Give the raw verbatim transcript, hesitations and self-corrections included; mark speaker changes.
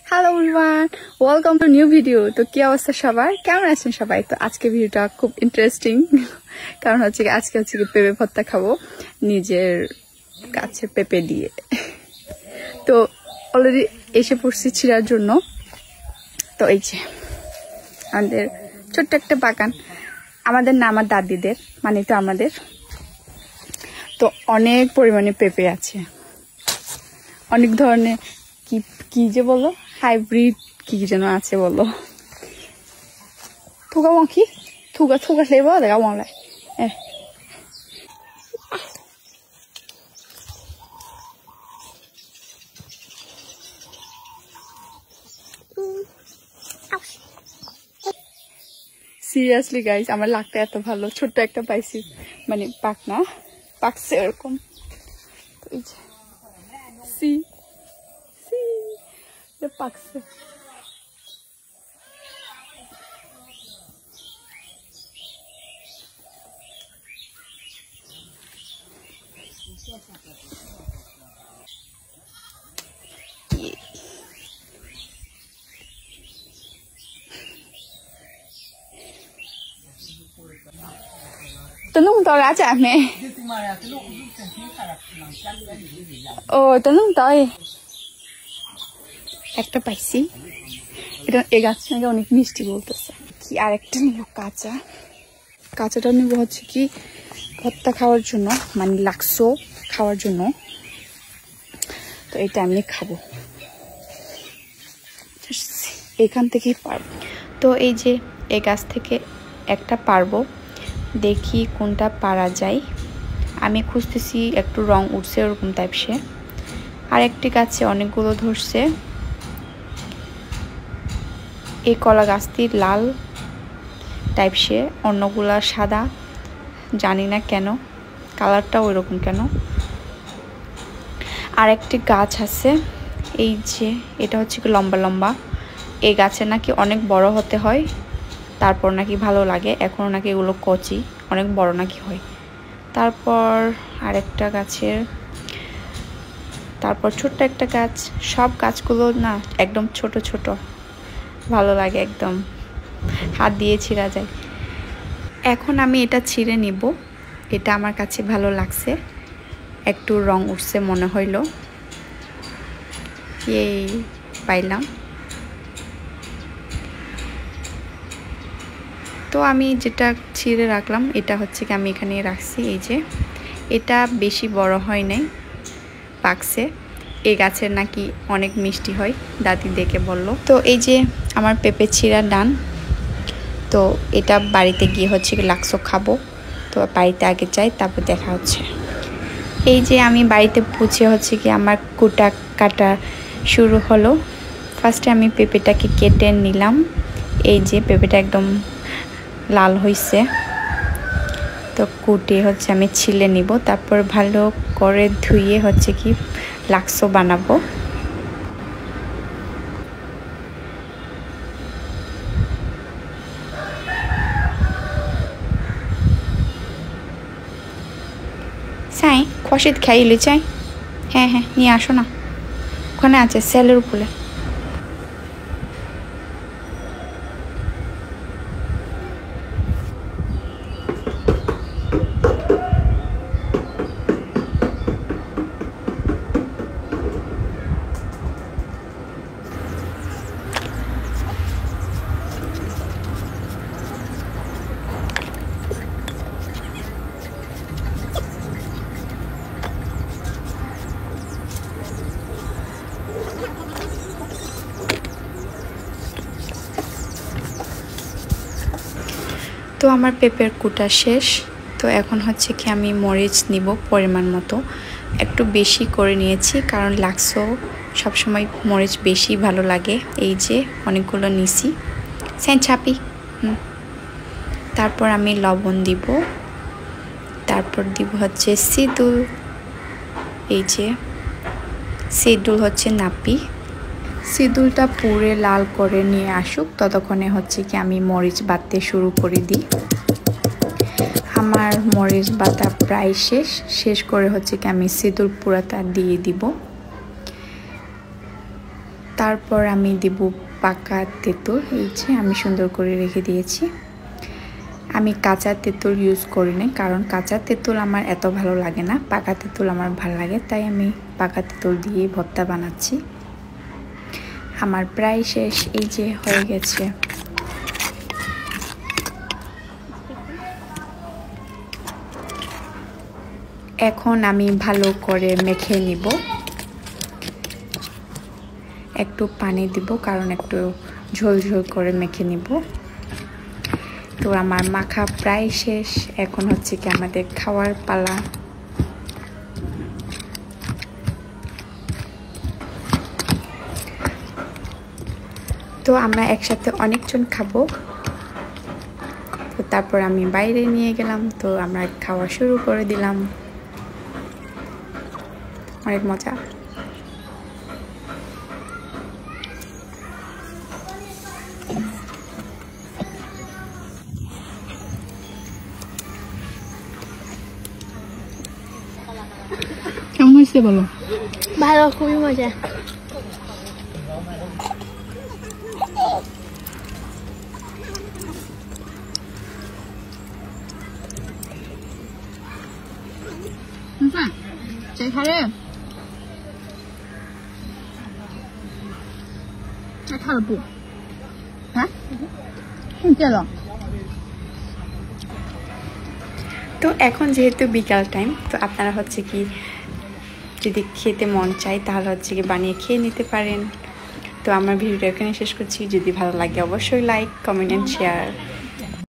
Speaker 1: Hello everyone, welcome to new video. তো কি অবস্থা সবার, কেমন আছেন সবাই? তো আজকে ভিডিওটা খুব ইন্টারেস্টিং, কারণ হচ্ছে আজকে হচ্ছে কি পেঁপে ভর্তা খাবো নিজের গাছের পেঁপে দিয়ে। তো অলরেডি এসে পড়ছি ছিঁড়ার জন্য। তো এই যে আমাদের ছোট্ট একটা বাগান, আমাদের না আমার দাদিদের, মানে তো আমাদের। তো অনেক পরিমাণে পেঁপে আছে, অনেক ধরনের কি কি যে বলো হাইব্রিড কি কি যেন আছে বলো। থুকা মঙ্কি থুকা থুকা লেবো দেখা মনে eh সিরিয়াসলি গাইস, আমার লাগতে এত ভালো, ছোট্ট একটা পাইছি, মানে পাক না পাকছে এরকম। সি সি পাকছে। Tớ nung tỏi lá chả mẹ. Ồ, tớ nung tỏi. একটা পাইছি, এটা এই গাছ নাকি অনেক মিষ্টি বলতেছে। কি আর একটা নিব কাঁচা, কাঁচাটা নিব হচ্ছে কি ভর্তা খাওয়ার জন্য, মানে লাক্সো খাওয়ার জন্য। তো এটা আমি খাবো, এখান থেকেই পারবো। তো এই যে এই গাছ থেকে একটা পারবো, দেখি কোনটা পারা যায়। আমি খুঁজতেছি, একটু রং উঠছে ওরকম টাইপ সে। আর একটি গাছে অনেকগুলো ধরছে। এই কলা গাছটি লাল টাইপ সে, অন্যগুলা সাদা, জানি না কেন কালারটা ওইরকম কেন। আর একটি গাছ আছে, এই যে এটা হচ্ছে কি লম্বা লম্বা। এই গাছে নাকি অনেক বড় হতে হয়, তারপর নাকি ভালো লাগে। এখন নাকি এগুলো কচি, অনেক বড় নাকি হয়। তারপর আরেকটা গাছের, তারপর ছোট্ট একটা গাছ। সব গাছগুলো না একদম ছোট ছোট, ভালো লাগে, একদম হাত দিয়ে ছিঁড়া যায়। এখন আমি এটা ছিঁড়ে নিব, এটা আমার কাছে ভালো লাগছে, একটু রং উঠছে মনে হইল। এই পাইলাম। তো আমি যেটা ছিঁড়ে রাখলাম এটা হচ্ছে কি আমি এখানে রাখছি। এই যে এটা বেশি বড় হয় নাই, পাকছে। এই গাছের নাকি অনেক মিষ্টি হয়, দাদি দেখে বলল। তো এই যে আমার পেঁপে ছিঁড়া ডান। তো এটা বাড়িতে গিয়ে হচ্ছে কি লাক্সো খাবো। তো বাড়িতে আগে যাই, তারপর দেখা হচ্ছে। এই যে আমি বাড়িতে পৌঁছে হচ্ছে কি আমার কুটা কাটা শুরু হলো। ফার্স্টে আমি পেঁপেটাকে কেটে নিলাম। এই যে পেঁপেটা একদম লাল হয়েছে, তো কুটে হচ্ছে আমি ছিলে নিব। তারপর ভালো করে ধুয়ে হচ্ছে কি লাক্সো বানাবো। চাই খসিত খাইলে চাই, হ্যাঁ হ্যাঁ নিয়ে আসো না, ওখানে আছে সেলের উপরে। তো আমার পেঁপের কুটা শেষ। তো এখন হচ্ছে কি আমি মরিচ নিব পরিমাণ মতো, একটু বেশি করে নিয়েছি, কারণ লাক্সো সবসময় মরিচ বেশি ভালো লাগে। এই যে অনেকগুলো নিছি, সেন ছাপি। তারপর আমি লবণ দিব, তারপর দিব হচ্ছে সিদুল। এই যে সিদুল হচ্ছে নাপি। সিদুলটা পুড়ে লাল করে নিয়ে আসুক, ততক্ষণে হচ্ছে কি আমি মরিচ বাটতে শুরু করে দিই। আমার মরিচ বাটা প্রায় শেষ শেষ করে হচ্ছে কি আমি সিদুল পুরাটা দিয়ে দিব। তারপর আমি দেব পাকা তেঁতুল। এই যে আমি সুন্দর করে রেখে দিয়েছি। আমি কাঁচা তেঁতুল ইউজ করি না, কারণ কাঁচা তেঁতুল আমার এত ভালো লাগে না, পাকা তেঁতুল আমার ভালো লাগে, তাই আমি পাকা তেঁতুল দিয়ে ভর্তা বানাচ্ছি। আমার প্রায় শেষ, এই যে হয়ে গেছে। এখন আমি ভালো করে মেখে নিব। একটু পানি দিব, কারণ একটু ঝোল ঝোল করে মেখে নিব। তো আমার মাখা প্রায় শেষ, এখন হচ্ছে কি আমাদের খাওয়ার পালা। তো আমরা একসাথে অনেকজন খাবো। তো তারপর আমি বাইরে নিয়ে গেলাম, তো আমরা খাওয়া শুরু করে দিলাম। অনেক মজা।
Speaker 2: কেমন হয়েছে বলো?
Speaker 3: ভালো, খুবই মজা।
Speaker 2: চাই খারে চাই খারাপু হ্যাঁ চলো।
Speaker 1: তো এখন যেহেতু বিকাল টাইম, তো আপনারা হচ্ছে কি যদি খেতে মন চায় তাহলে হচ্ছে কি বানিয়ে খেয়ে নিতে পারেন। তো আমার ভিডিওটা এখানে শেষ করছি। যদি ভালো লাগে অবশ্যই লাইক, কমেন্ট এন্ড শেয়ার।